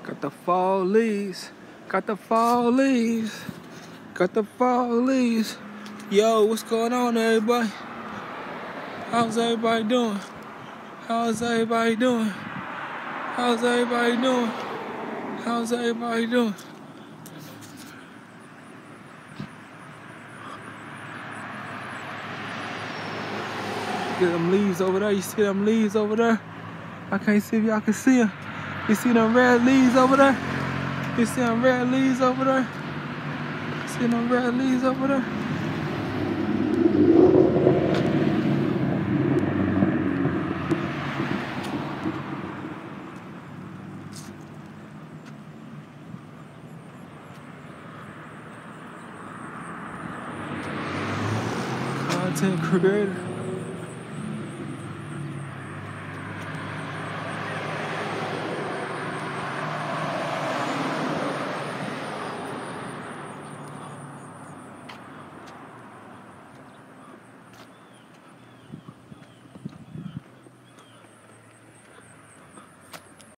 Got the fall leaves. Got the fall leaves. Got the fall leaves. Yo, what's going on, everybody? How's everybody doing? How's everybody doing? How's everybody doing? How's everybody doing? Get them leaves over there. You see them leaves over there? I can't see if y'all can see them. You see them red leaves over there? You see them red leaves over there? See them red leaves over there? Content creator.